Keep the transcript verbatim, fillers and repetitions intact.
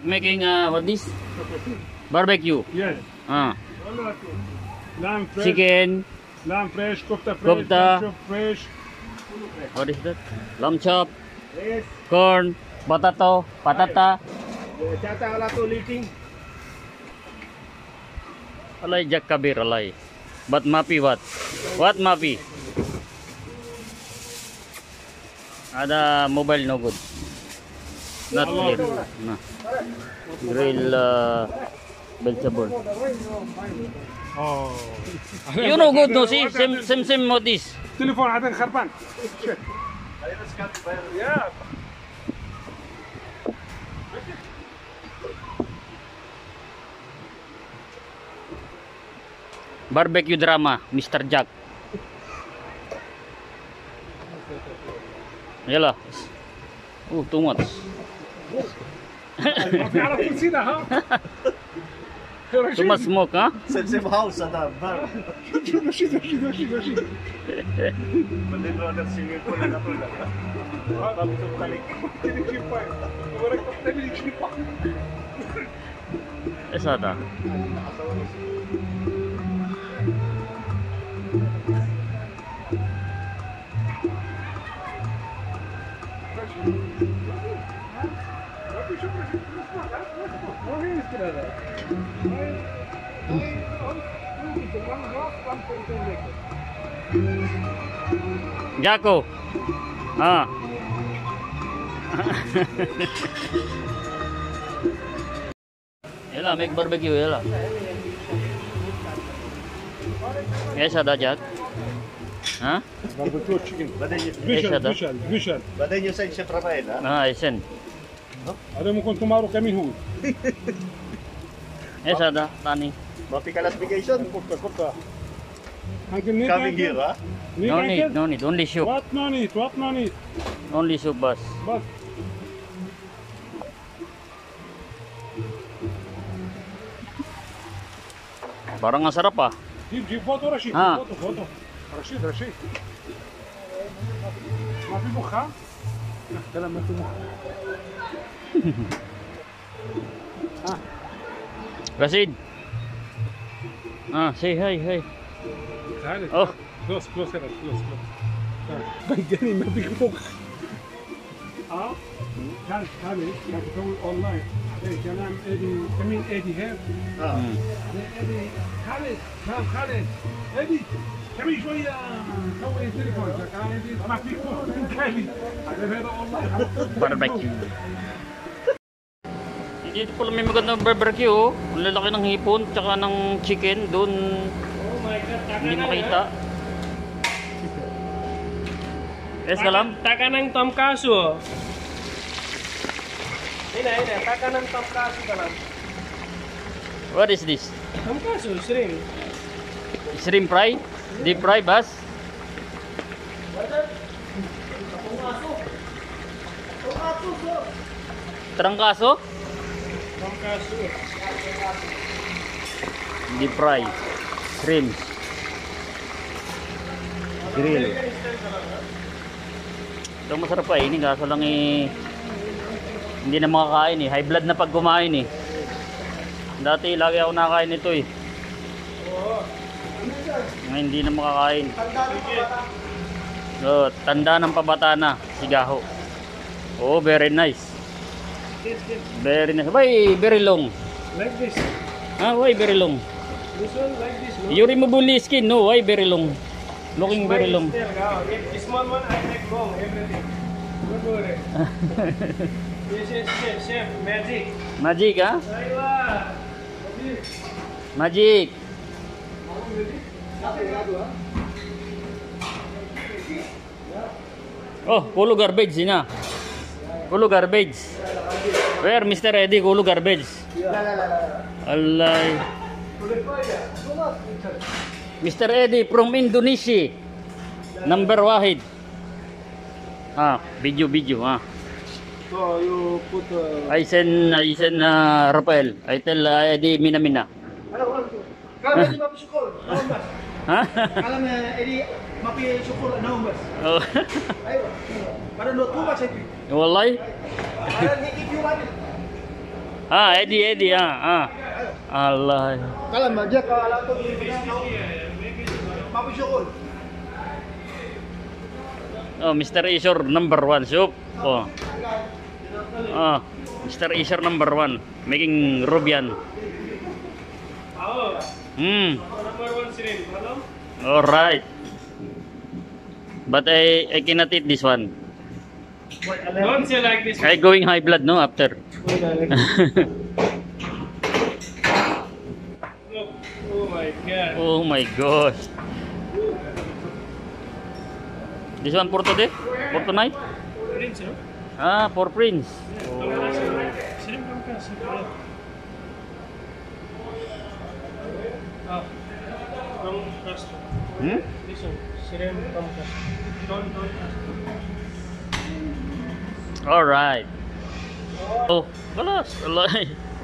Jack making uh, what this? Barbecue. Yes. Ah. Lamb fresh. Chicken. Lamb fresh. Kofta fresh. Kofta. Lamb chop fresh. What is that? Lamb chop. Yes. Corn. Potato. Patata. Tata wala to leaking. Alay Jack Kabir alay. But Mapi what? What Mapi? Ada mobile no good. Not clear. No. Grill uh, vegetable. Oh. You know good no see? Same same same what this. Telephone هذا خربان. Yeah. Barbecue drama, Mister Jack. Yalah. Oh, too much. Too much smoke, huh? Same same house ada bar. Rashid, Rashid, Rashid, Rashid. Balik lo ada singing ko na to la. Tapos balik. Tinikipay. Wala ka tinikipay. Esa ta. Jacko. Ah. Yala, make barbecue yala. Yes, ada Jack. Huh? Barbecue chicken. Badin Vishal, Vishal, Vishal. badin yung sa Chef Rafael ha. Ah, isen. هذا ممكن tomorrow كمين هو. Yes, ada tani. Mapi classification. كفته كفته. Uncle need Coming here ha. No need, no need, only soup. What no need? What no need? Only soup bas. Bas. Parang ang sarap ah. جيب جيب فوتو رشيد. ها. فوتو فوتو. رشيد رشيد. ما في مخ. كلام ما في مخ. ها. Rashid. Ah, say hi, hi. تعال. Oh. كلوز كلوز كده كلوز كلوز. بيجاني ما في مخ. اه. تعال تعال يا بتسوي اونلاين. كلام ادي كمين ادي هير. Ah. ادي خالد كلام خالد ادي كمين شويه سوي تليفون كلام ادي ما في مخ كالي. هذا اونلاين. Barbecue. Dito pala may magandang barbecue oh. Ang lalaki ng hipon tsaka ng chicken doon. Oh my god, Hindi makita. Yes, kalam. Taka ng tomkaso. Ina, ina, taka ng tomkaso kalam. What is this? Tomkaso, shrimp. Shrimp fry? Deep fry, bas? Trangkaso? Tomkaso. Deep fry. Shrimp. Grill. Ito masarap pa eh. Ini kaso lang eh. Hindi na makakain eh. High blood na pag kumain eh. Dati lagi ako nakakain nito eh. Ngayon hindi na makakain. So, tanda ng pabata na. Sigaho. Oh, very nice. Very nice. Why very long? Like this. Ah, why very long? This one like this, no? You remove only skin, no? Why very long? Looking very long. Still, uh, if small one, I take long, everything. Don't worry. This is chef, chef, magic. Magic, ha? Aywa. Magic. Oh, kulo garbage na. Kulo garbage. Where Mister Eddie kulo garbage? Alay. Mister Eddie from Indonesia. Number wahid. Ah, video video ah. So you put uh, I send I send uh, Rafael. I tell uh, Eddie mina mina. Kami di mapi syukur. Naumbas. Ha? Alam na edi mapi syukur naumbas. Oh. Ayo. Para no tuba sa ito. Wallahi. Para ni give you one. Ah, Eddie, Eddie, ah, ah. Allah. Kalam aja ke alat tu Papi syukur. Oh, mister Isor number one soup. Oh. Ah, mister Isor number one. Making Rubian. Oh, Hmm. number one shrimp. Hello? Alright. But I, I cannot eat this one. Don't say like this. I going high blood, no, after. Look. Oh my god. Oh my gosh. This one for today? For tonight? Prince, no? Ah, for Prince. Shrimp pangkas. Ah, pangkas. Hmm? This one, shrimp pangkas. Don't, don't. Alright. Oh, kalas. Allah.